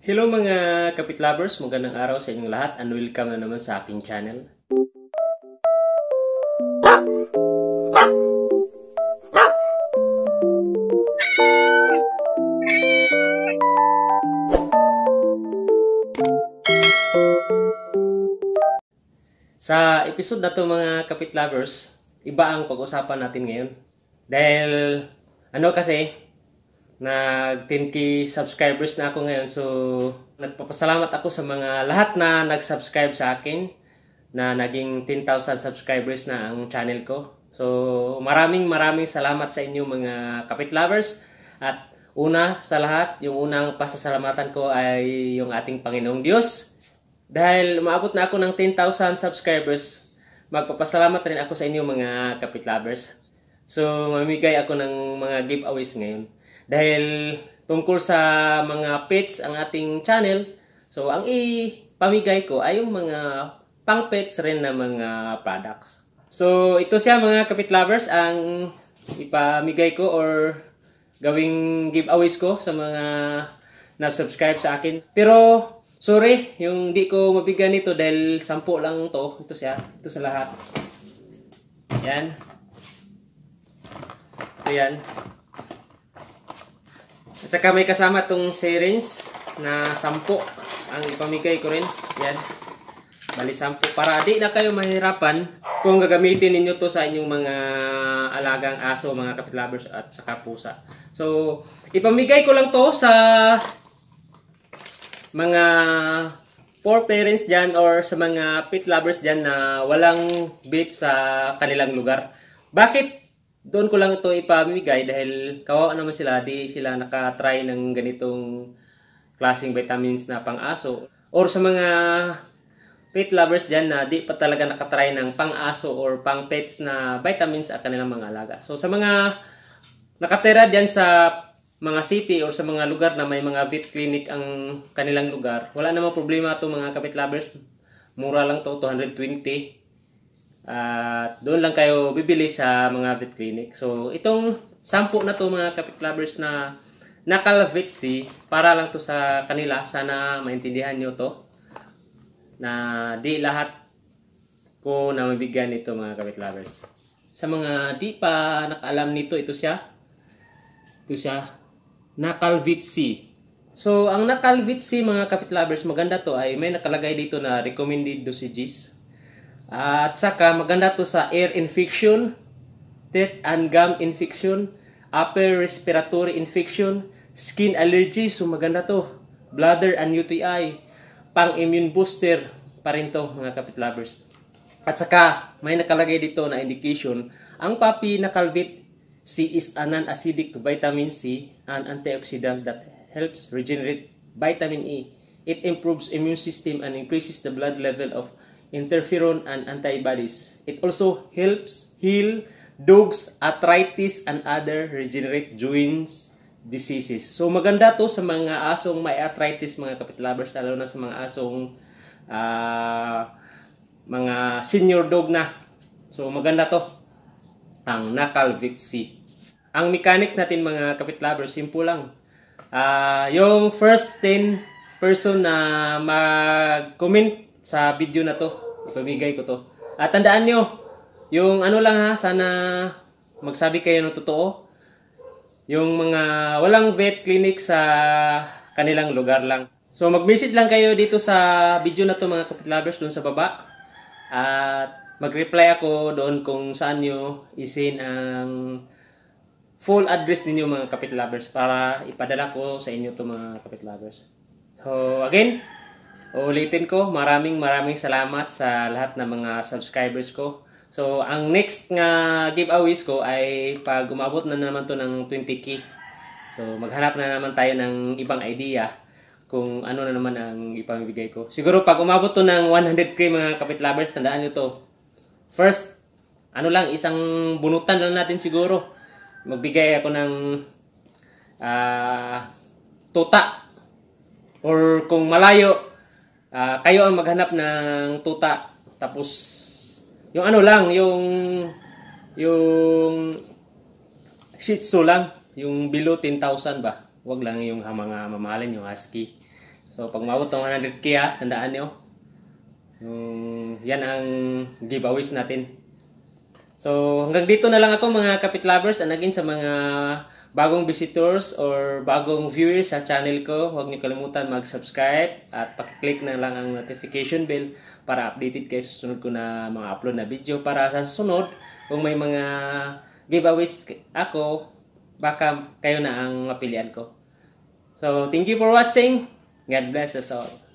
Hello mga kapit lovers, magandang araw sa inyong lahat and welcome na naman sa aking channel. Sa episode na to mga kapit lovers, iba ang pag-usapan natin ngayon. Dahil kasi nag 10k subscribers na ako ngayon, so nagpapasalamat ako sa mga lahat na nag-subscribe sa akin na naging 10,000 subscribers na ang channel ko. So maraming salamat sa inyo mga kapit lovers. At una sa lahat, yung unang pasasalamatan ko ay yung ating Panginoong Diyos. Dahil umaabot na ako ng 10,000 subscribers, magpapasalamat rin ako sa inyo mga kapit lovers. So mamimigay ako ng mga giveaways ngayon. Dahil tungkol sa mga pets ang ating channel, so ang ipamigay ko ay yung mga pang-pets rin na mga products. So ito siya mga kapit lovers, ang ipamigay ko or gawing giveaways ko sa mga na-subscribe sa akin. Pero sorry, yung di ko mabigyan nito dahil 10 lang to. Ito siya, ito sa lahat. Yan. Ito yan. At saka may kasama itong syringe na 10 ang ipamigay ko rin. Yan. Bali 10. Para di na kayo mahirapan kung gagamitin ninyo to sa inyong mga alagang aso, mga kapit lovers at saka pusa. So, ipamigay ko lang to sa mga for parents dyan or sa mga pet lovers dyan na walang vet sa kanilang lugar. Bakit doon ko lang ito ipamigay? Dahil kawawa naman sila, di sila nakatry ng ganitong klaseng vitamins na pang-aso. Or sa mga pet lovers dyan na di pa talaga nakatry ng pang-aso or pang-pets na vitamins sa kanilang mga alaga. So sa mga nakatira dyan sa mga city or sa mga lugar na may mga vet clinic ang kanilang lugar, wala namang problema ito mga kapit lovers. Mura lang to, 220. At doon lang kayo bibili sa mga vet clinic. So itong 10 na to mga kapit lovers na nakalvetsy, para lang to sa kanila. Sana maintindihan nyo to na di lahat ko na mabigyan nito mga kapit lovers. Sa mga di pa nakaalam nito, ito siya. Ito siya. Nakalvetsy. So, ang nakalvetsy mga kapit lovers, maganda to ay may nakalagay dito na recommended dosages. At saka maganda to sa ear infection, teeth and gum infection, upper respiratory infection, skin allergy. So maganda to. Bladder and UTI, pang-immune booster pa rin to mga kapit lovers. At saka may nakalagay dito na indication, ang Papi Nakalvet C is a non-acidic vitamin C, an antioxidant that helps regenerate vitamin E. It improves immune system and increases the blood level of interferon and antibodies. It also helps heal dogs, arthritis, and other regenerate joints diseases. So maganda to sa mga asong may arthritis mga kapit lovers, lalo na sa mga asong mga senior dog na. So maganda to ang Nakalvetsy. Ang mechanics natin mga kapit lovers, simple lang. Yung first 10 person na mag-comment sa video na to, ipamigay ko to. At tandaan nyo, yung lang ha, sana magsabi kayo ng totoo. Yung mga walang vet clinic sa kanilang lugar lang. So mag-message lang kayo dito sa video na to mga kapit lovers, doon sa baba. At mag-reply ako doon kung saan nyo isin ang full address ninyo mga kapit lovers para ipadala ko sa inyo to mga kapit lovers. So again, ulitin ko, maraming salamat sa lahat ng mga subscribers ko. So ang next nga giveaways ko ay pag umabot na naman to ng 20k. So maghanap na naman tayo ng ibang idea kung ano na naman ang ipamibigay ko. Siguro pag umabot to ng 100k mga kapit lovers, tandaan nyo to. First, isang bunutan lang natin siguro. Magbigay ako ng tuta. Or kung malayo, kayo ang maghanap ng tuta. Tapos, yung yung Shih Tzu lang. Yung below 10,000 ba? Wag lang yung mga mamahalin, yung husky. So pag maabot ng 100k tandaan nyo. Yan ang giveaways natin. So hanggang dito na lang ako mga kapit lovers, and again sa mga bagong visitors or bagong viewers sa channel ko, huwag niyo kalimutan mag-subscribe at paki-click na lang ang notification bell para updated kayo sa susunod ko na mga upload na video, para sa susunod kung may mga giveaways ako, baka kayo na ang mapilian ko. So thank you for watching. God bless us all.